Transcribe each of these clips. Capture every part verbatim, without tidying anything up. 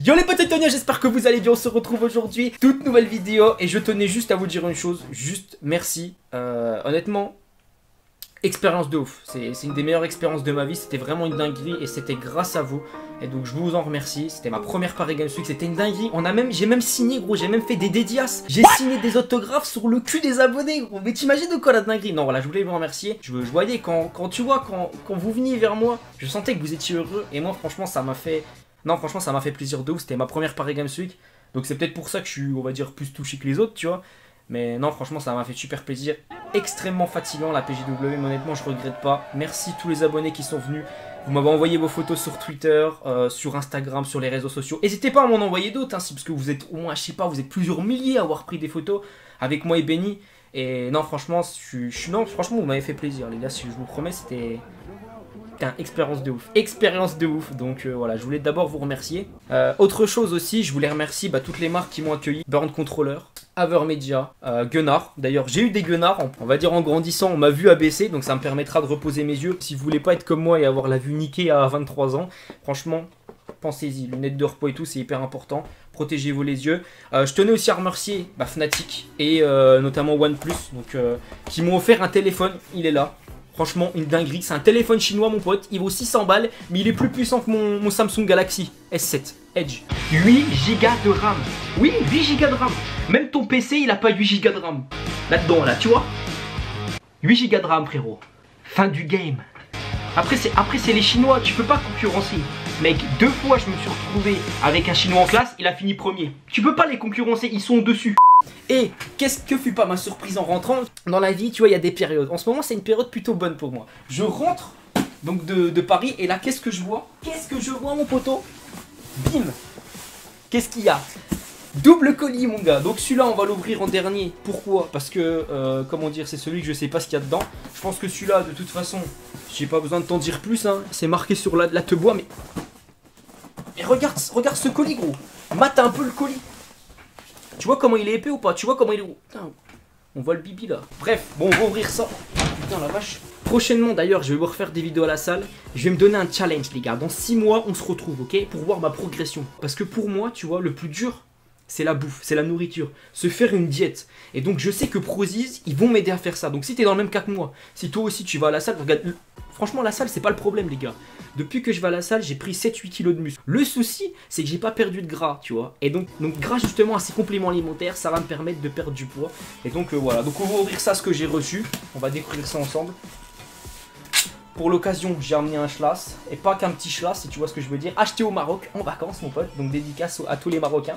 Yo les potes et Tonia, j'espère que vous allez bien, on se retrouve aujourd'hui, toute nouvelle vidéo. Et je tenais juste à vous dire une chose, juste merci, euh, honnêtement, expérience de ouf. C'est une des meilleures expériences de ma vie, c'était vraiment une dinguerie et c'était grâce à vous. Et donc je vous en remercie, c'était ma première Paris Games Week, c'était une dinguerie. On a même, j'ai même signé gros, j'ai même fait des dédicaces. J'ai signé des autographes sur le cul des abonnés gros. Mais t'imagines de quoi la dinguerie? Non voilà, je voulais vous remercier. Je, je voyais quand, quand tu vois, quand, quand vous veniez vers moi, je sentais que vous étiez heureux. Et moi franchement ça m'a fait... Non franchement ça m'a fait plaisir de ouf, c'était ma première Paris Games Week. Donc c'est peut-être pour ça que je suis, on va dire, plus touché que les autres, tu vois. Mais non franchement ça m'a fait super plaisir. Extrêmement fatigant la P J W, mais honnêtement je regrette pas. Merci tous les abonnés qui sont venus. Vous m'avez envoyé vos photos sur Twitter, euh, sur Instagram, sur les réseaux sociaux. N'hésitez pas à m'en envoyer d'autres, hein, si, parce que vous êtes au moins, je sais pas, vous êtes plusieurs milliers à avoir pris des photos avec moi et Benny. Et non franchement, je, je, non, franchement vous m'avez fait plaisir les gars, si je vous promets c'était... Putain, expérience de ouf, expérience de ouf, donc euh, voilà, je voulais d'abord vous remercier. Euh, autre chose aussi, je voulais remercier bah, toutes les marques qui m'ont accueilli, Burn Controller, Avermedia, euh, Gunnar. D'ailleurs, j'ai eu des Gunnar, on va dire en grandissant, on m'a vu abaisser, donc ça me permettra de reposer mes yeux. Si vous voulez pas être comme moi et avoir la vue niquée à vingt-trois ans, franchement, pensez-y, lunettes de repos et tout, c'est hyper important. Protégez-vous les yeux. Euh, je tenais aussi à remercier bah, Fnatic et euh, notamment OnePlus, donc, euh, qui m'ont offert un téléphone, il est là. Franchement, une dinguerie. C'est un téléphone chinois, mon pote. Il vaut six cents balles, mais il est plus puissant que mon, mon Samsung Galaxy S sept Edge. huit gigas de RAM. Oui, huit gigas de RAM. Même ton P C, il a pas huit gigas de RAM. Là-dedans, là, tu vois. huit gigas de RAM, frérot. Fin du game. Après, c'est après c'est les Chinois. Tu peux pas concurrencer. Mec, deux fois, je me suis retrouvé avec un Chinois en classe. Il a fini premier. Tu peux pas les concurrencer. Ils sont au-dessus. Et qu'est-ce que fut pas ma surprise en rentrant? Dans la vie, tu vois, il y a des périodes. En ce moment, c'est une période plutôt bonne pour moi. Je rentre donc de, de Paris et là, qu'est-ce que je vois? Qu'est-ce que je vois, mon poteau? Bim! Qu'est-ce qu'il y a? Double colis, mon gars. Donc celui-là, on va l'ouvrir en dernier. Pourquoi? Parce que, euh, comment dire, c'est celui que je sais pas ce qu'il y a dedans. Je pense que celui-là, de toute façon, j'ai pas besoin de t'en dire plus. Hein. C'est marqué sur la, la te bois, mais... Et regarde, regarde ce colis, gros. Mate un peu le colis. Tu vois comment il est épais ou pas? Tu vois comment il est... Putain, on voit le bibi là. Bref, bon, on va ouvrir ça. Putain, la vache. Prochainement, d'ailleurs, je vais vous refaire des vidéos à la salle. Je vais me donner un challenge, les gars. Dans six mois, on se retrouve, ok? Pour voir ma progression. Parce que pour moi, tu vois, le plus dur, c'est la bouffe, c'est la nourriture. Se faire une diète. Et donc, je sais que Prozis, ils vont m'aider à faire ça. Donc, si t'es dans le même cas que moi, si toi aussi, tu vas à la salle, regarde... Franchement, la salle, c'est pas le problème, les gars. Depuis que je vais à la salle, j'ai pris sept huit kilos de muscle. Le souci, c'est que j'ai pas perdu de gras, tu vois. Et donc, donc, grâce justement à ces compléments alimentaires, ça va me permettre de perdre du poids. Et donc, euh, voilà. Donc, on va ouvrir ça, ce que j'ai reçu. On va découvrir ça ensemble. Pour l'occasion, j'ai amené un schlass. Et pas qu'un petit schlass, si tu vois ce que je veux dire. Acheté au Maroc, en vacances, mon pote. Donc, dédicace à tous les Marocains.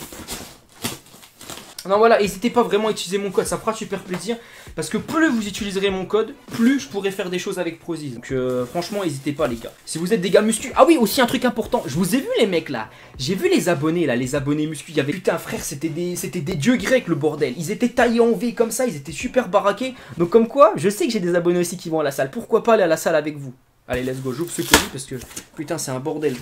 Non voilà, n'hésitez pas vraiment à utiliser mon code, ça fera super plaisir. Parce que plus vous utiliserez mon code, plus je pourrai faire des choses avec Prozis. Donc euh, franchement, n'hésitez pas les gars. Si vous êtes des gars muscu... Ah oui, aussi un truc important, je vous ai vu les mecs là. J'ai vu les abonnés là, les abonnés muscu. Il y avait... Putain frère, c'était des... c'était des dieux grecs le bordel. Ils étaient taillés en V comme ça, ils étaient super baraqués. Donc comme quoi, je sais que j'ai des abonnés aussi qui vont à la salle. Pourquoi pas aller à la salle avec vous? Allez, let's go, j'ouvre ce colis parce que... Putain, c'est un bordel.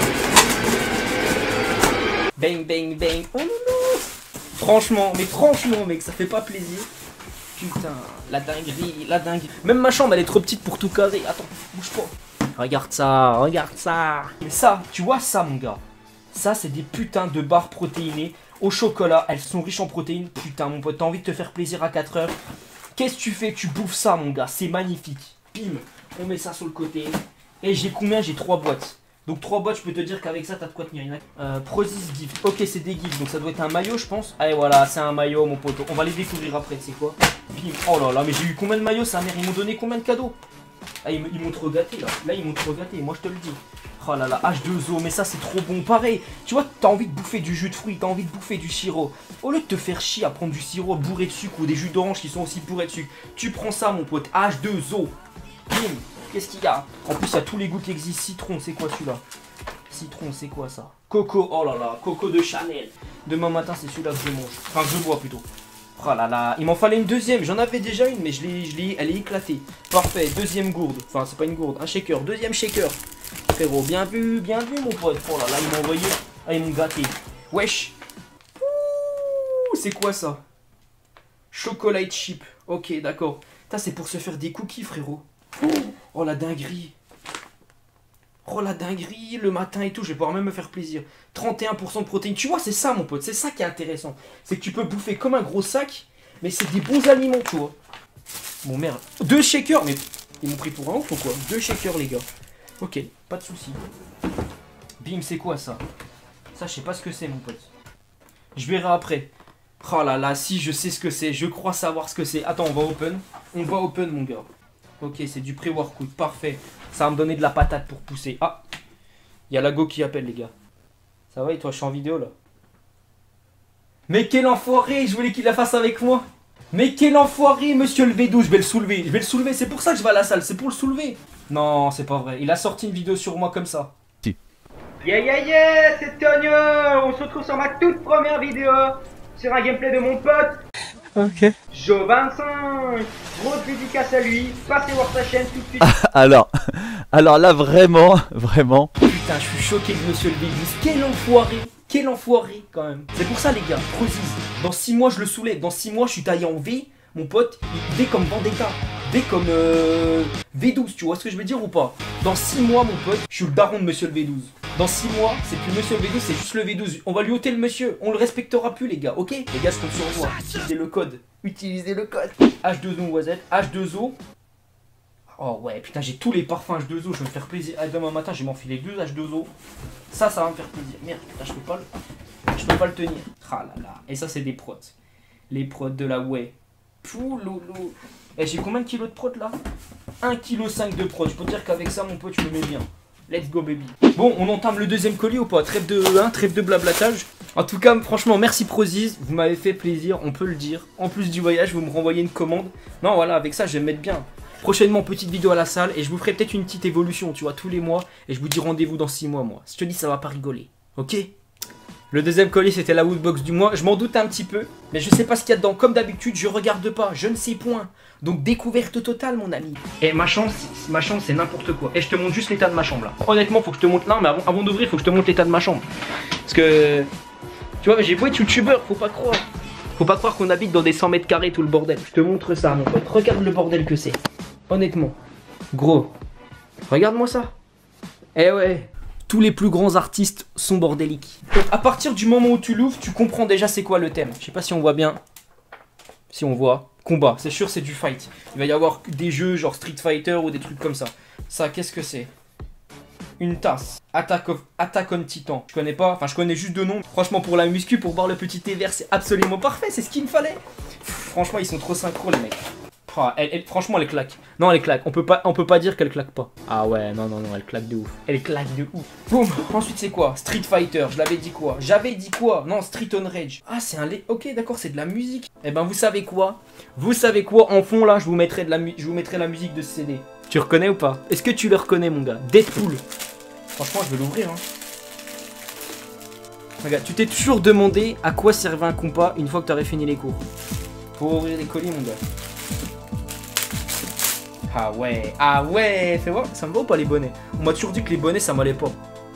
Bang, bang, bang. Oh non, non. Franchement, mais franchement mec, ça fait pas plaisir. Putain, la dinguerie, la dinguerie. Même ma chambre elle est trop petite pour tout caser. Attends, bouge pas. Regarde ça, regarde ça. Mais ça, tu vois ça mon gars. Ça c'est des putains de barres protéinées au chocolat. Elles sont riches en protéines. Putain mon pote, t'as envie de te faire plaisir à quatre heures. Qu'est-ce que tu fais? Tu bouffes ça mon gars, c'est magnifique. Bim, on met ça sur le côté. Et j'ai combien? J'ai trois boîtes. Donc trois boîtes, je peux te dire qu'avec ça, t'as de quoi tenir. Euh, Prozis gift. Ok, c'est des gifts, donc ça doit être un maillot, je pense. Allez, voilà, c'est un maillot, mon poteau. On va les découvrir après, c'est quoi? Bim. Oh là là, mais j'ai eu combien de maillots, sa mère? Ils m'ont donné combien de cadeaux? Ah, ils m'ont trop gâté, là. Là, ils m'ont trop gâté, moi, je te le dis. Oh là là, H deux O, mais ça, c'est trop bon. Pareil, tu vois, t'as envie de bouffer du jus de fruits, t'as envie de bouffer du sirop. Au lieu de te faire chier à prendre du sirop bourré de sucre ou des jus d'orange qui sont aussi bourrés de sucre, tu prends ça, mon pote, H deux O. Bim. Qu'est-ce qu'il y a? En plus, il y a tous les goûts qui existent. Citron, c'est quoi celui-là? Citron, c'est quoi ça? Coco, oh là là, coco de Chanel. Demain matin, c'est celui-là que je mange. Enfin, que je bois plutôt. Oh là là, il m'en fallait une deuxième. J'en avais déjà une, mais je l'ai, je l'ai, elle est éclatée. Parfait, deuxième gourde. Enfin, c'est pas une gourde, un shaker. Deuxième shaker. Frérot, bien vu, bien vu, mon pote. Oh là là, ils m'ont envoyé. Ah, ils m'ont gâté. Wesh. Ouh, c'est quoi ça? Chocolat chip. Ok, d'accord. Ça, c'est pour se faire des cookies, frérot. Oh la dinguerie. Oh la dinguerie, le matin et tout, je vais pouvoir même me faire plaisir. trente et un pour cent de protéines. Tu vois, c'est ça mon pote, c'est ça qui est intéressant. C'est que tu peux bouffer comme un gros sac, mais c'est des bons aliments, tu vois. Bon merde. Deux shakers, mais ils m'ont pris pour un ouf ou quoi? Deux shakers les gars. Ok, pas de soucis. Bim, c'est quoi ça? Ça, je sais pas ce que c'est mon pote. Je verrai après. Oh là là, si je sais ce que c'est, je crois savoir ce que c'est. Attends, on va open. On va open mon gars. Ok, c'est du pré-workout, parfait. Ça va me donner de la patate pour pousser. Ah, il y a la go qui appelle les gars. Ça va et toi, je suis en vidéo là. Mais quel enfoiré, je voulais qu'il la fasse avec moi. Mais quel enfoiré, monsieur le V douze, je vais le soulever. Je vais le soulever, c'est pour ça que je vais à la salle, c'est pour le soulever. Non, c'est pas vrai, il a sorti une vidéo sur moi comme ça. Si. Yeah yeah yeah, c'est Tonio. On se retrouve sur ma toute première vidéo sur un gameplay de mon pote Ok. Joe vingt-cinq. Grosse dédicace à lui, passez voir sa chaîne tout de suite. Alors, alors là vraiment, vraiment. Putain, je suis choqué de monsieur le V douze. Quel enfoiré, quel enfoiré quand même. C'est pour ça les gars, Prozis. Dans six mois je le soulève, dans six mois je suis taillé en V. Mon pote, il V comme Vendetta. V comme euh, V douze, tu vois ce que je veux dire ou pas? Dans six mois mon pote, je suis le daron de monsieur le V douze. Dans six mois, c'est plus monsieur le V douze, c'est juste le V douze. On va lui ôter le monsieur, on le respectera plus les gars, ok? Les gars, je compte sur vous, utilisez le code. Utilisez le code. H deux O Noisette, H deux O. Oh ouais, putain, j'ai tous les parfums H deux O, je vais me faire plaisir. Ah, demain matin, je vais m'enfiler deux H deux O. Ça, ça va me faire plaisir. Merde, putain, je peux pas le, je peux pas le tenir. Ah là là. Et ça, c'est des prods. Les prods de la Way. Pouloulou. Et j'ai combien de kilos de prod là? un virgule cinq kilos de prod. Je peux te dire qu'avec ça, mon pote, je me mets bien. Let's go baby. Bon, on entame le deuxième colis ou pas? Trêve de hein, trêve de blablatage. En tout cas, franchement, merci Prozis. Vous m'avez fait plaisir, on peut le dire. En plus du voyage, vous me renvoyez une commande. Non, voilà, avec ça, je vais me mettre bien. Prochainement, petite vidéo à la salle. Et je vous ferai peut-être une petite évolution, tu vois, tous les mois. Et je vous dis rendez-vous dans six mois, moi. Je te dis, ça va pas rigoler. Ok? Le deuxième colis, c'était la Woodbox du mois. Je m'en doute un petit peu, mais je sais pas ce qu'il y a dedans. Comme d'habitude, je regarde pas, je ne sais point. Donc découverte totale, mon ami. Et ma chambre, ma chambre, c'est n'importe quoi. Et je te montre juste l'état de ma chambre là. Honnêtement, faut que je te montre là, mais avant, avant d'ouvrir, faut que je te montre l'état de ma chambre. Parce que, tu vois, j'ai beau être youtubeur, faut pas croire. Faut pas croire qu'on habite dans des cent mètres carrés, tout le bordel. Je te montre ça, mon pote. Regarde le bordel que c'est. Honnêtement. Gros. Regarde-moi ça. Eh ouais. Tous les plus grands artistes sont bordéliques. Donc à partir du moment où tu l'ouvres, tu comprends déjà c'est quoi le thème. Je sais pas si on voit bien. Si on voit. Combat, c'est sûr c'est du fight. Il va y avoir des jeux genre Street Fighter ou des trucs comme ça. Ça, qu'est-ce que c'est? Une tasse. Attack, of, Attack on Titan. Je connais pas, enfin je connais juste deux noms. Franchement pour la muscu, pour voir le petit thé vert, c'est absolument parfait. C'est ce qu'il me fallait. Franchement ils sont trop synchro les mecs. Oh, elle, elle, franchement elle claque. Non elle claque, on peut pas, on peut pas dire qu'elle claque pas. Ah ouais non non non elle claque de ouf. Elle claque de ouf. Boum. Ensuite c'est quoi? Street Fighter, je l'avais dit quoi? J'avais dit quoi? Non, Street on Rage. Ah c'est un lait. Ok d'accord, c'est de la musique. Eh ben vous savez quoi? Vous savez quoi? En fond là je vous mettrai de la je vous mettrai la musique de ce C D. Tu reconnais ou pas? Est-ce que tu le reconnais mon gars? Deadpool. Franchement je vais l'ouvrir hein. Regarde, tu t'es toujours demandé à quoi servait un compas une fois que tu aurais fini les cours. Faut ouvrir les colis mon gars. Ah ouais, ah ouais, fais voir, ça me va ou pas les bonnets? On m'a toujours dit que les bonnets ça m'allait pas.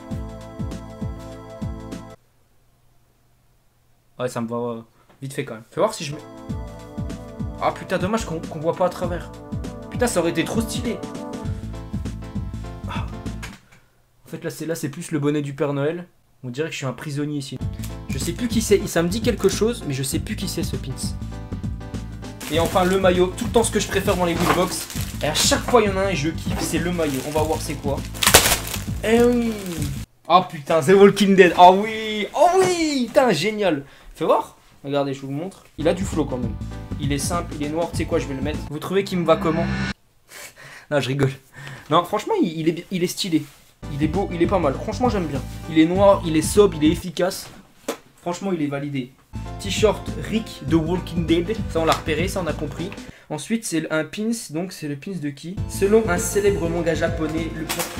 Ouais, ça me va euh, vite fait quand même. Fais voir si je mets... Ah putain, dommage qu'on qu'on voit pas à travers. Putain, ça aurait été trop stylé. Ah. En fait, là, c'est là, c'est plus le bonnet du Père Noël. On dirait que je suis un prisonnier ici. Je sais plus qui c'est, ça me dit quelque chose, mais je sais plus qui c'est ce pins. Et enfin, le maillot, tout le temps ce que je préfère dans les Woodbox. Et à chaque fois, il y en a un et je kiffe, c'est le maillot. On va voir c'est quoi. Eh oui. Oh putain, The Walking Dead. Oh oui. Oh oui. Putain, génial. Fais voir. Regardez, je vous montre. Il a du flow quand même. Il est simple, il est noir. Tu sais quoi, je vais le mettre. Vous trouvez qu'il me va comment? Non, je rigole. Non, franchement, il, il, est, il est stylé. Il est beau, il est pas mal. Franchement, j'aime bien. Il est noir, il est sobre, il est efficace. Franchement, il est validé. T-shirt Rick de Walking Dead. Ça, on l'a repéré, ça, on a compris. Ensuite, c'est un pins. Donc, c'est le pins de qui? Selon un célèbre manga japonais, le porté.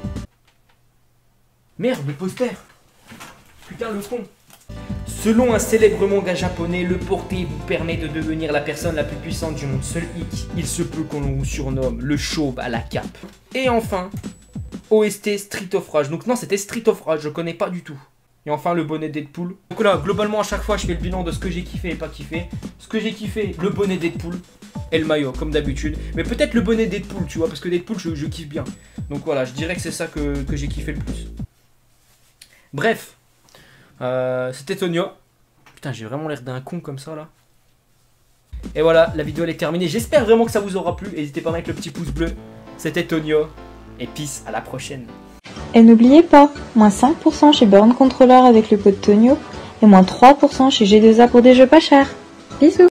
Merde, le poster. Putain, le fond. Selon un célèbre manga japonais, le porté vous permet de devenir la personne la plus puissante du monde. Seul hic, il se peut qu'on vous surnomme le chauve à la cape. Et enfin, O S T Street of Rage. Donc non, c'était Street of Rage, je connais pas du tout. Et enfin le bonnet Deadpool. Donc là, globalement à chaque fois je fais le bilan de ce que j'ai kiffé et pas kiffé. Ce que j'ai kiffé, le bonnet Deadpool. et le maillot, comme d'habitude. Mais peut-être le bonnet Deadpool, tu vois, parce que Deadpool, je, je kiffe bien. Donc voilà, je dirais que c'est ça que, que j'ai kiffé le plus. Bref, euh, c'était Tonio. Putain, j'ai vraiment l'air d'un con comme ça, là. Et voilà, la vidéo elle est terminée. J'espère vraiment que ça vous aura plu. N'hésitez pas à mettre le petit pouce bleu. C'était Tonio. Et peace, à la prochaine. Et n'oubliez pas, moins cinq pour cent chez Burn Controller avec le code Tonio et moins trois pour cent chez G deux A pour des jeux pas chers. Bisous.